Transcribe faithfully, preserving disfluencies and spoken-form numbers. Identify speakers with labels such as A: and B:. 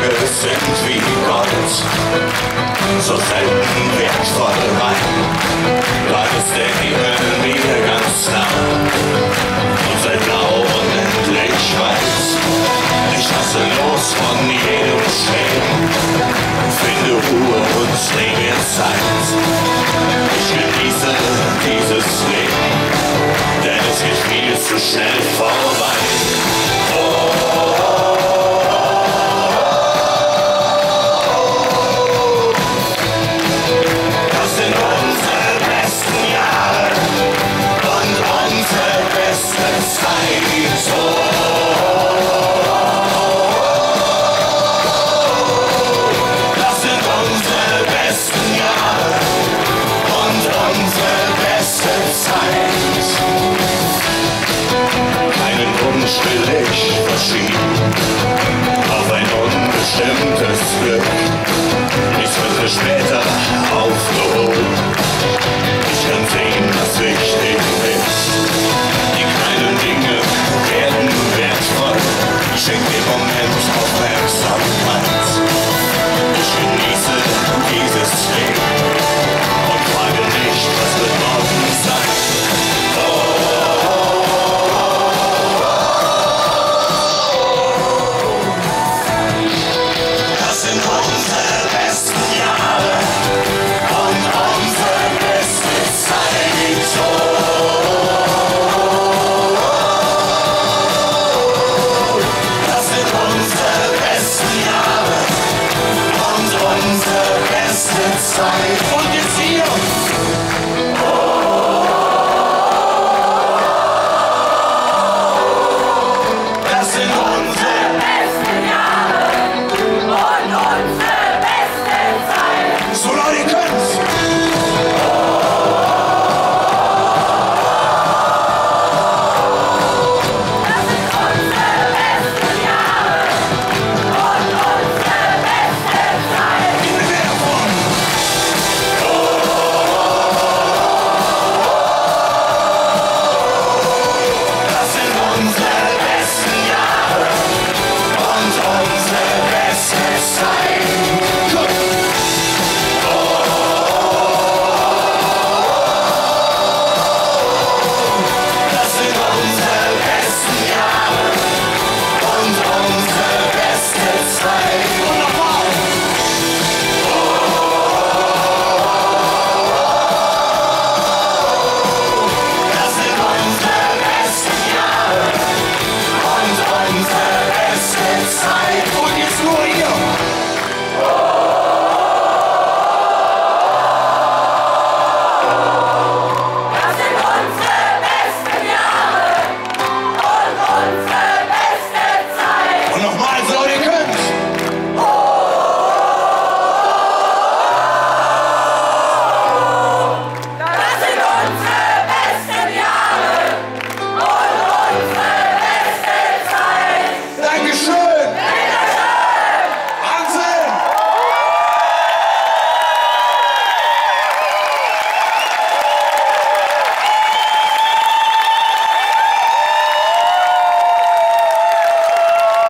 A: Tage sind wie Gold, so selten wertvoll rein. Bald ist der Himmel mir ganz nah und sein Blau unendlich weit. Ich lasse los von jedem Schweben, finde Ruhe und nehme mir Zeit. Ich genieße dieses Leben, denn es geht viel zu schnell vorbei. Will ich verschieben auf ein unbestimmtes Glück. Nichts wird für später aufgehoben. Ich kann sehen, was wichtig ist. Die kleinen Dinge werden wertvoll. Ich schenke dem Moment Aufmerksamkeit. Ich genieße dieses Leben und frage nicht, was wird morgen sein. Zeit.